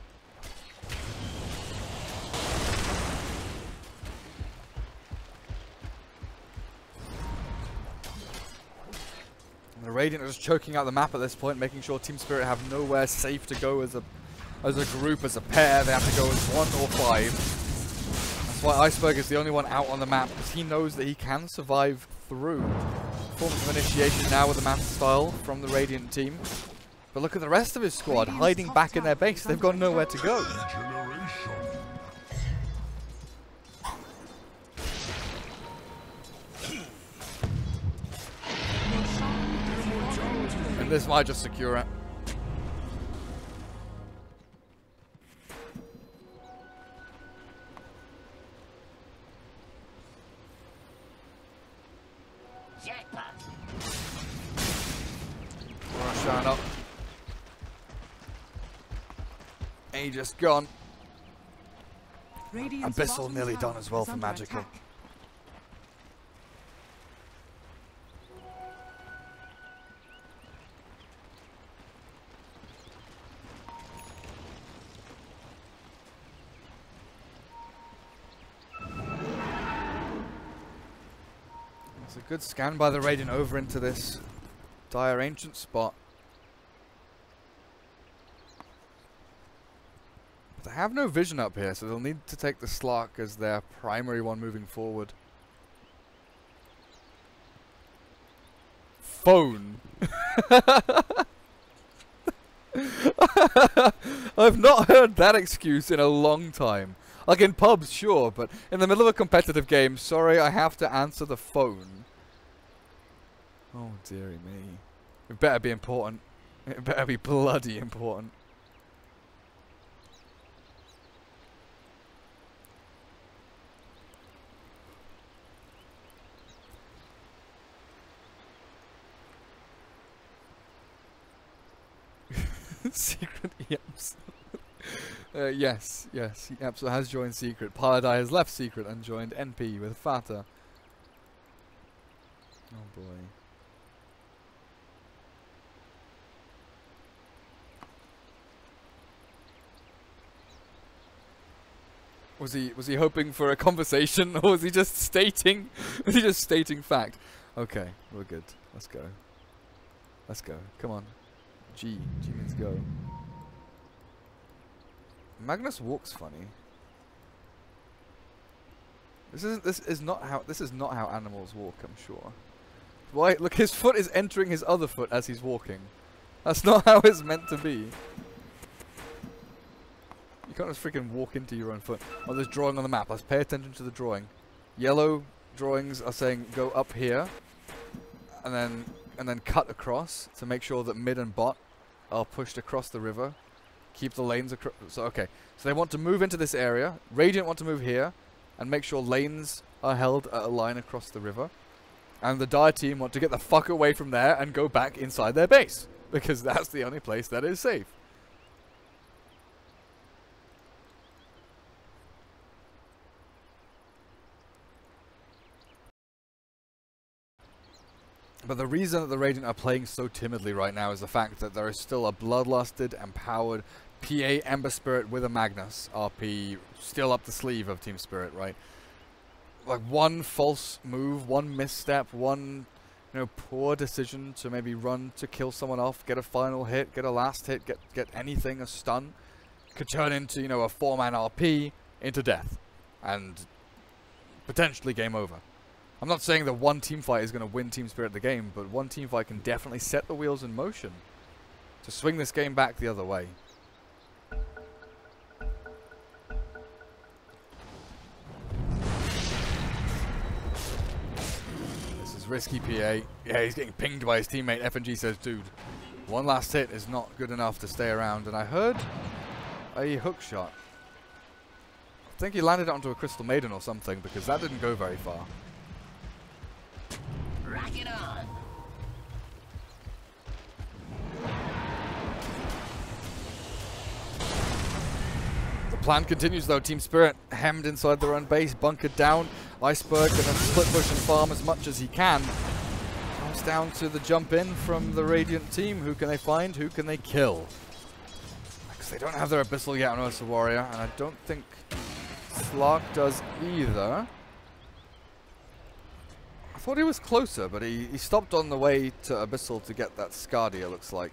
Speaker 1: The Radiant are just choking out the map at this point, making sure Team Spirit have nowhere safe to go as a group, as a pair. They have to go as 1 or 5. That's why Iceberg is the only one out on the map, because he knows that he can survive through forms of initiation now with the Manta style from the Radiant team. But look at the rest of his squad hiding back in their base. They've got nowhere to go. And this might just secure it. Roshan up. Aegis gone. Abyssal nearly done as well for Magical. It's a good scan by the Radiant over into this Dire Ancient spot. But they have no vision up here, so they'll need to take the Slark as their primary one moving forward. Phone. I've not heard that excuse in a long time. Like in pubs, sure, but in the middle of a competitive game, sorry, I have to answer the phone. Oh, dearie me. It better be important. It better be bloody important. Secret EAPS. Yes, EAPS has joined Secret. Paladai has left Secret and joined NP with Fata. Oh boy. Was he hoping for a conversation, or was he just stating fact? Okay, we're good. Let's go. Let's go. Come on. G means go. Magnus walks funny. This is not how animals walk, I'm sure. Why? Look, his foot is entering his other foot as he's walking. That's not how it's meant to be. You can't just freaking walk into your own foot. Oh, there's drawing on the map. Let's pay attention to the drawing. Yellow drawings are saying go up here, and then cut across to make sure that mid and bot are pushed across the river. Keep the lanes across. So okay, so they want to move into this area. Radiant want to move here, and make sure lanes are held at a line across the river. And the Dire team want to get the fuck away from there and go back inside their base, because that's the only place that is safe. But the reason that the Radiant are playing so timidly right now is the fact that there is still a bloodlusted, empowered PA Ember Spirit with a Magnus RP still up the sleeve of Team Spirit, right? Like one false move, one misstep, one poor decision to maybe run to kill someone off, get a final hit, get a last hit, get anything, a stun, could turn into, a 4-man RP into death. And potentially game over. I'm not saying that one teamfight is going to win Team Spirit the game, but one teamfight can definitely set the wheels in motion to swing this game back the other way. This is risky, PA. Yeah, he's getting pinged by his teammate. FNG says, dude, one last hit is not good enough to stay around. And I heard a hook shot. I think he landed onto a Crystal Maiden or something, because that didn't go very far.
Speaker 5: Rock it on.
Speaker 1: The plan continues though. Team Spirit hemmed inside their own base, bunkered down. Iceberg gonna split push and farm as much as he can. Comes down to the jump in from the Radiant team. Who can they find? Who can they kill? Because they don't have their Abyssal yet on Ursa Warrior, and I don't think Slark does either. I thought he was closer, but he stopped on the way to Abyssal to get that Scardia, looks like.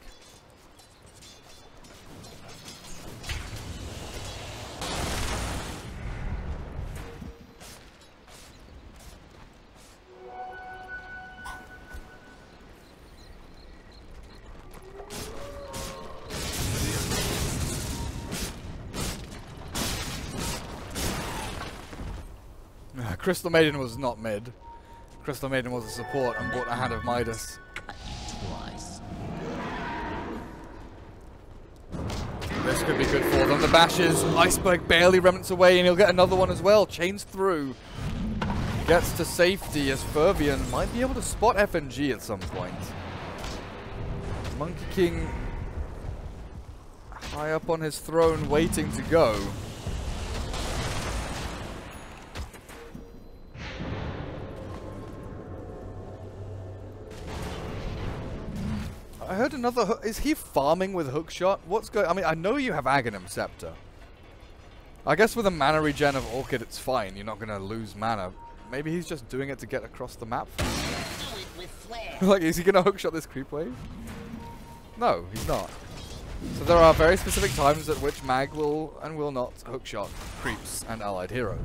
Speaker 1: Crystal Maiden was not mid. Crystal Maiden was a support and bought a Hand of Midas.
Speaker 5: Twice.
Speaker 1: This could be good for them. The bashes. Iceberg barely remnants away, and he'll get another one as well. Chains through. Gets to safety as Fervian might be able to spot FNG at some point. Monkey King high up on his throne waiting to go. I heard another is he farming with hookshot? What's going? I mean, I know you have Aghanim Scepter. I guess with a mana regen of Orchid, it's fine. You're not gonna lose mana. Maybe he's just doing it to get across the map. Like, is he gonna hookshot this creep wave? No, he's not. So there are very specific times at which Mag will and will not hookshot creeps and allied heroes.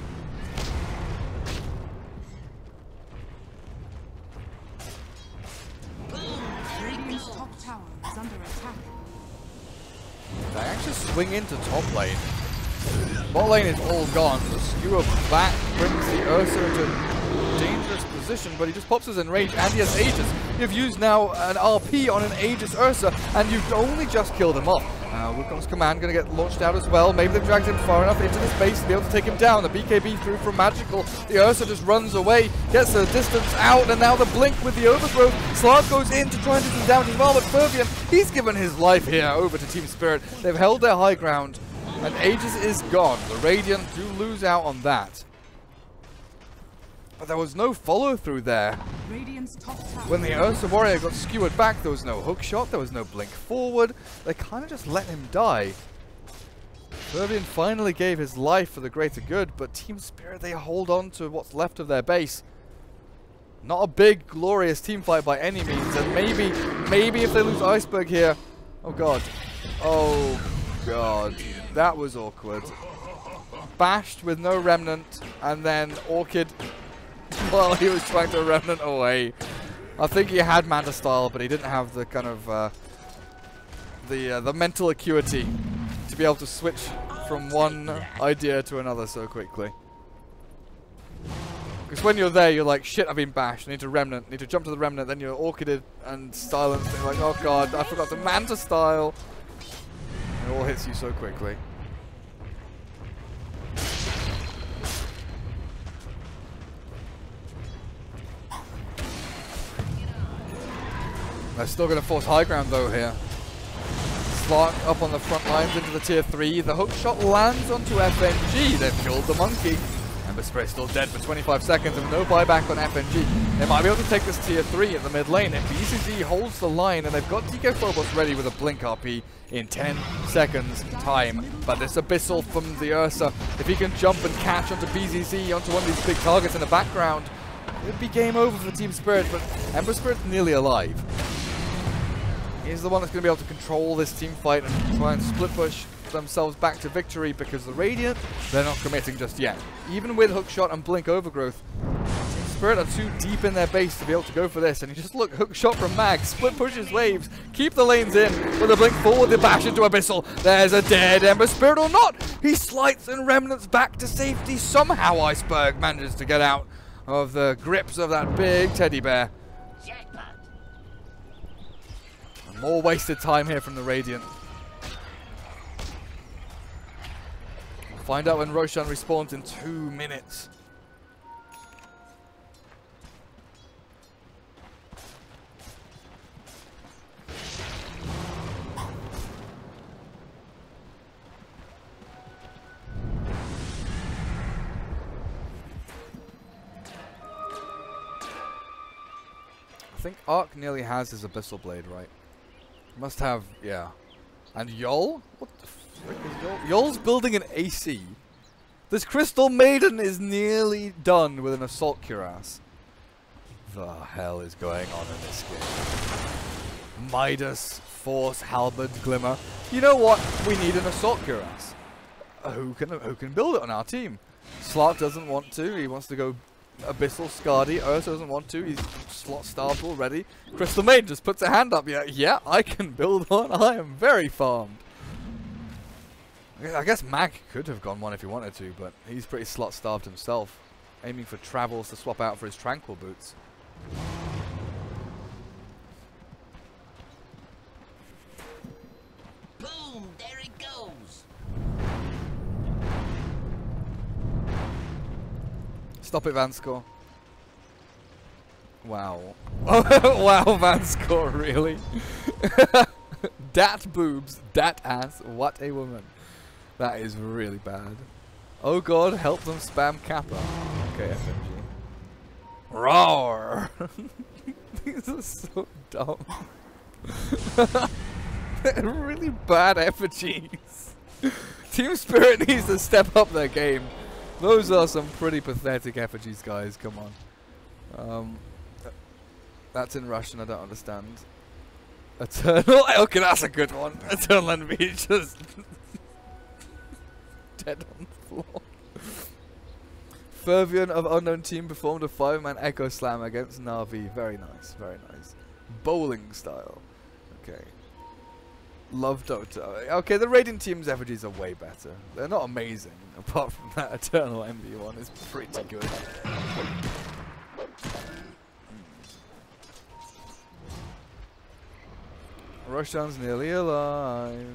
Speaker 2: Radiant's top tower is under attack.
Speaker 1: They actually swing into top lane. Bot lane is all gone. The skewer back brings the Ursa into danger dangerous position, but he just pops us in range, and he has Aegis. You've used now an RP on an Aegis Ursa, and you've only just killed him off. Wukong's command going to get launched out as well. Maybe they've dragged him far enough into the space to be able to take him down. The BKB through from Magical. The Ursa just runs away, gets the distance out, and now the Blink with the overgrowth. Slark goes in to try and do some damage as well, but Fervian, he's given his life here over to Team Spirit. They've held their high ground, and Aegis is gone. The Radiant do lose out on that. But there was no follow-through there.
Speaker 2: Radiant's top tower.
Speaker 1: When the Ursa Warrior got skewered back, there was no hook shot, there was no blink forward. They kind of just let him die. Fervian finally gave his life for the greater good, but Team Spirit, they hold on to what's left of their base. Not a big, glorious team fight by any means, and maybe if they lose Iceberg here... Oh god. Oh god. That was awkward. Bashed with no Remnant, and then Orchid... Well, he was trying to Remnant away. I think he had Manta style, but he didn't have the kind of the mental acuity to be able to switch from one idea to another so quickly. Because when you're there, you're like, shit, I've been bashed. I need to Remnant. Need to jump to the Remnant. Then you're Orchided and silenced. And you're like, oh god, I forgot the Manta style. It all hits you so quickly. They're still going to force high ground though here. Slark up on the front lines into the tier 3. The hook shot lands onto FNG. They've killed the monkey. Ember Spirit still dead for 25 seconds and no buyback on FNG. They might be able to take this tier 3 in the mid lane if BCG holds the line, and they've got DK Phobos ready with a blink RP in 10 seconds time. But this Abyssal from the Ursa, if he can jump and catch onto BZZ, onto one of these big targets in the background, it would be game over for Team Spirit, but Ember Spirit's nearly alive. He's the one that's going to be able to control this team fight and try and split push themselves back to victory, because the Radiant, they're not committing just yet. Even with Hookshot and Blink Overgrowth, Team Spirit are too deep in their base to be able to go for this. And you just look, Hookshot from Mag, split pushes waves, keep the lanes in, with a Blink forward, they bash into Abyssal. There's a dead Ember Spirit or not. He slides and Remnants back to safety. Somehow Iceberg manages to get out of the grips of that big teddy bear. More wasted time here from the Radiant. We'll find out when Roshan respawns in 2 minutes. I think Ark nearly has his Abyssal Blade, right? Must have, yeah. And Yol? What the frick is Yol? Yol's building an AC. This Crystal Maiden is nearly done with an Assault Cuirass. The hell is going on in this game? Midas, Force, Halberd, Glimmer. You know what? We need an Assault Cuirass. Who can build it on our team? Slark doesn't want to. He wants to go Abyssal, Skadi. Ursa doesn't want to. He's slot starved already. Crystal Maiden just puts a hand up. Yeah, I can build one. I am very farmed. I guess Mag could have gone one if he wanted to, but he's pretty slot starved himself. Aiming for Travels to swap out for his Tranquil Boots.
Speaker 5: Boom! There it goes.
Speaker 1: Stop it, Vanscore. Wow. Wow, Vanscore, really? Dat boobs, dat ass, what a woman. That is really bad. Oh god, help them spam Kappa. Okay, FNG. Roar! These are so dumb. They're really bad effigies. Team Spirit needs to step up their game. Those are some pretty pathetic effigies, guys. Come on. That's in Russian. I don't understand. Eternal. Okay, that's a good one. Eternal enemy just dead on the floor. Fervian of Unknown Team performed a 5-man Echo Slam against Na'Vi. Very nice. Very nice. Bowling style. Okay. Love Dota. Okay, the Radiant Team's effigies are way better. They're not amazing, apart from that Eternal Envy one is pretty good. Roshan's nearly alive.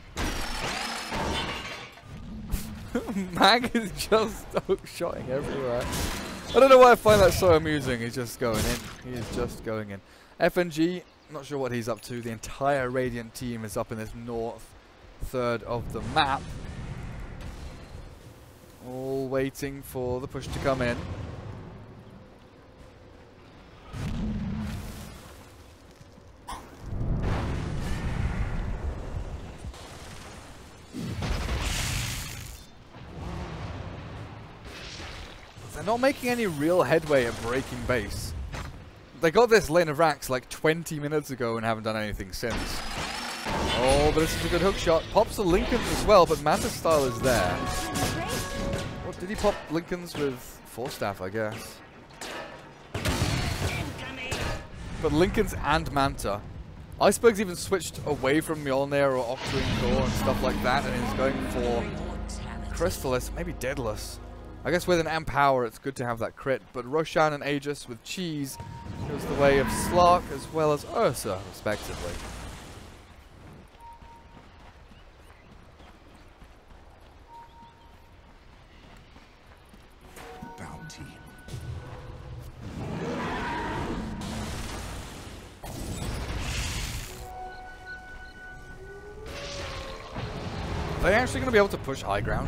Speaker 1: Mag is just hook-shotting everywhere. I don't know why I find that so amusing. He's just going in. He is just going in. FNG, not sure what he's up to. The entire Radiant team is up in this north third of the map. All waiting for the push to come in. They're not making any real headway at breaking base. They got this lane of racks like 20 minutes ago and haven't done anything since. Oh, but this is a good hook shot. Pops the Lincolns as well, but Manta's style is there. What did he pop Lincolns with? Force Staff, I guess. But Lincolns and Manta. Iceberg's even switched away from Mjolnir or Octarine Core and stuff like that, and is going for Crystallis, maybe Daedalus. I guess with an Empower, it's good to have that crit, but Roshan and Aegis with Cheese goes the way of Slark as well as Ursa, respectively.
Speaker 3: Bounty.
Speaker 1: Are they actually going to be able to push high ground?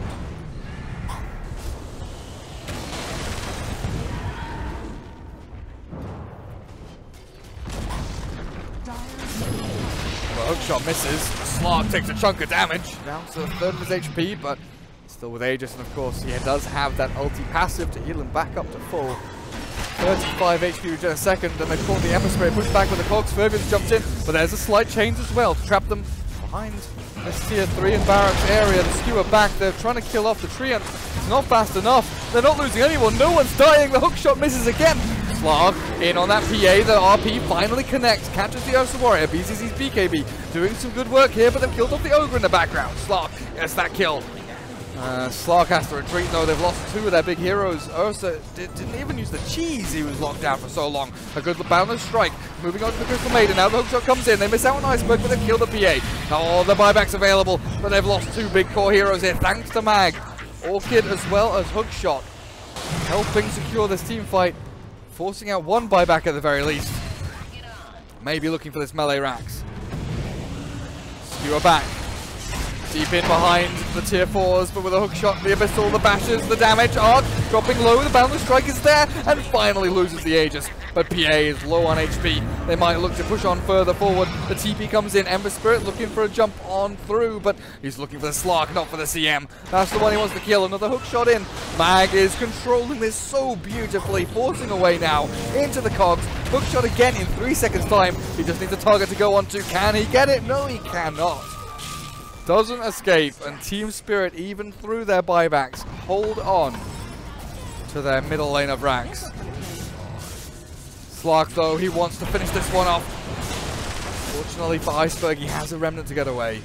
Speaker 1: Well, hookshot misses. Slark takes a chunk of damage. Down to a third of his HP, but still with Aegis, and of course he does have that ulti passive to heal him back up to full. 35 HP regen a second, and they've caught the Ember Spray, pushed back with the Cogs. Fergus jumped in, but there's a slight change as well to trap them behind this tier 3 in Barracks area. The skewer back, they're trying to kill off the Treant. It's not fast enough. They're not losing anyone. No one's dying. The hookshot misses again. Slark in on that PA. The RP finally connects. Catches the Ursa Warrior. BZZ's BKB doing some good work here, but they've killed off the Ogre in the background. Slark gets that kill. Slark has to retreat though. They've lost two of their big heroes. Ursa didn't even use the cheese. He was locked down for so long. A good boundless strike. Moving on to the Crystal Maiden. Now the hookshot comes in. They miss out on Iceberg, but they've killed the PA. Oh, the buyback's available, but they've lost two big core heroes here. Thanks to Mag. Orchid as well as Hookshot helping secure this team fight. Forcing out one buyback at the very least. Maybe looking for this melee Rax. Skewer back. Deep in behind the tier 4s, but with a hookshot, the Abyssal, the bashes, the damage, Arc dropping low, the boundless strike is there, and finally loses the Aegis. But PA is low on HP. They might look to push on further forward. The TP comes in, Ember Spirit looking for a jump on through, but he's looking for the Slark, not for the CM. That's the one he wants to kill. Another hookshot in. Mag is controlling this so beautifully, forcing away now into the Cogs. Hookshot again in 3 seconds time. He just needs a target to go onto. Can he get it? No, he cannot. Doesn't escape, and Team Spirit, even through their buybacks, hold on to their middle lane of Rax. Slark, though, he wants to finish this one off. Fortunately for Iceberg, he has a remnant to get away.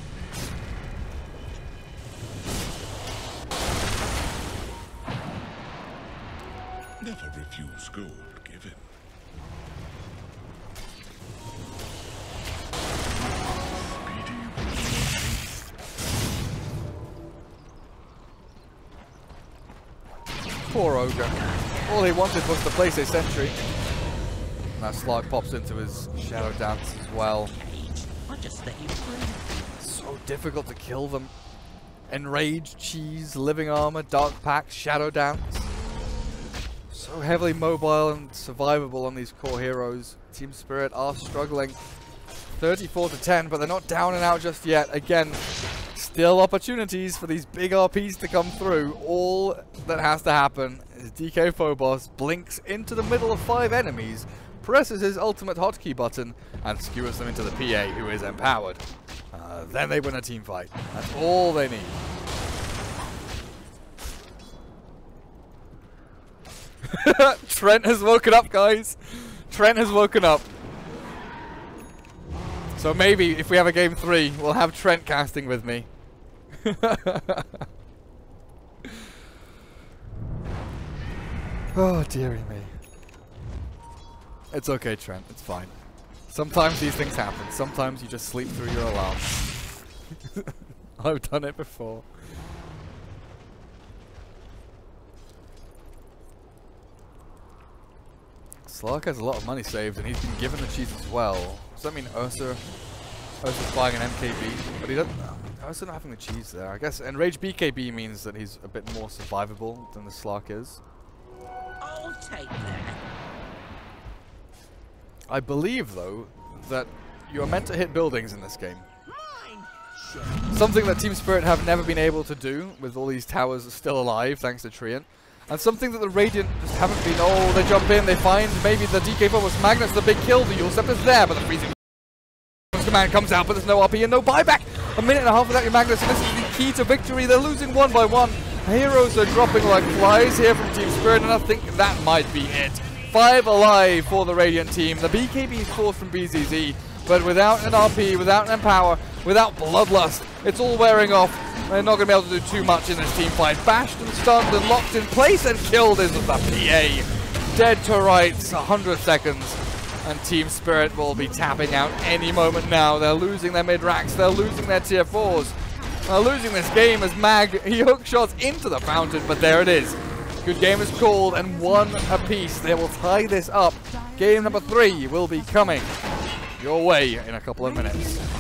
Speaker 3: Never refuse gold given.
Speaker 1: Poor Ogre. All he wanted was to place a sentry. Now Slark pops into his Shadow Dance as well. So difficult to kill them. Enraged, Cheese, Living Armor, Dark Pact, Shadow Dance. So heavily mobile and survivable on these core heroes. Team Spirit are struggling. 34-10, but they're not down and out just yet. Again, still opportunities for these big RPs to come through. All that has to happen is DK Phobos blinks into the middle of 5 enemies, presses his ultimate hotkey button, and skewers them into the PA, who is empowered. Then they win a team fight. That's all they need. Trent has woken up, guys. Trent has woken up. So maybe if we have a game 3, we'll have Trent casting with me. Oh, dearie me. It's okay, Trent. It's fine. Sometimes these things happen. Sometimes you just sleep through your alarm. I've done it before. Slark has a lot of money saved, and he's been given the cheese as well. Does that mean Ursa's buying an MKB? But he doesn't. Ursa not having the cheese there, I guess. Enraged BKB means that he's a bit more survivable than the Slark is.
Speaker 5: I'll take that.
Speaker 1: I believe, though, that you are meant to hit buildings in this game.
Speaker 5: Mine.
Speaker 1: Something that Team Spirit have never been able to do, with all these towers still alive, thanks to Treant. And something that the Radiant just haven't been. Oh, they jump in, they find maybe the DK bonus. Magnus, the big kill. The Yule Scepter's there, but the freezing command comes out, but there's no RP and no buyback. A minute and a half without your Magnus, and this is the key to victory. They're losing one by one. Heroes are dropping like flies here from Team Spirit, and I think that might be it. 5 alive for the Radiant team. The BKB is forced from BZZ, but without an RP, without an Empower, without Bloodlust, it's all wearing off. They're not going to be able to do too much in this team fight. Bashed and stunned and locked in place and killed is the PA. Dead to rights, 100 seconds. And Team Spirit will be tapping out any moment now. They're losing their mid-racks, they're losing their tier 4s. They're losing this game as Mag, he hook shots into the fountain, but there it is. Good game is called, and 1 apiece. They will tie this up. Game number 3 will be coming your way in a couple of minutes.